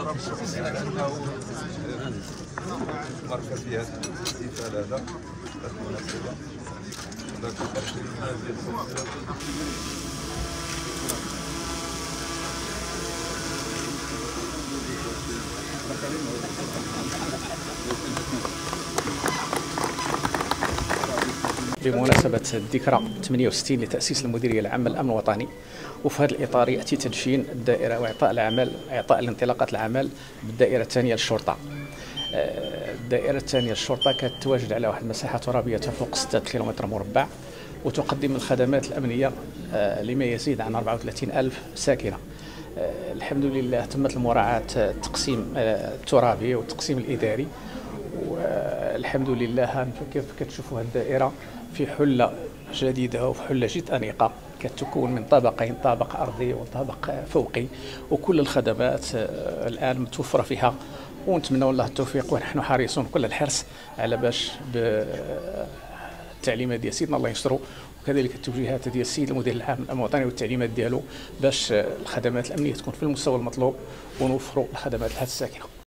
مركز في هذا الاحتفال هذا المناسبة بمناسبة الذكرى 68 لتأسيس المديرية العامة للأمن الوطني، وفي هذا الإطار يأتي تدشين الدائرة وإعطاء الانطلاقات العمل بالدائرة الثانية للشرطة. الدائرة الثانية للشرطة كتتواجد على واحد المساحة ترابية تفوق 6 كيلومتر مربع، وتقدم الخدمات الأمنية لما يزيد عن 34,000 ساكنة. الحمد لله تمت المراعاة التقسيم الترابي والتقسيم الإداري، والحمد لله كيف كتشوفوا هذه الدائرة في حلة جديدة وفي حلة جد أنيقة كتكون من طابقين، طابق أرضي وطابق فوقي، وكل الخدمات الآن متوفرة فيها، ونتمنى الله التوفيق، ونحن حريصون كل الحرص على باش بالتعليمات ديال سيدنا الله يسترو، وكذلك التوجيهات ديال السيد المدير العام للأمن الوطني والتعليمات ديالو باش الخدمات الأمنية تكون في المستوى المطلوب ونوفروا الخدمات لهذه الساكنة.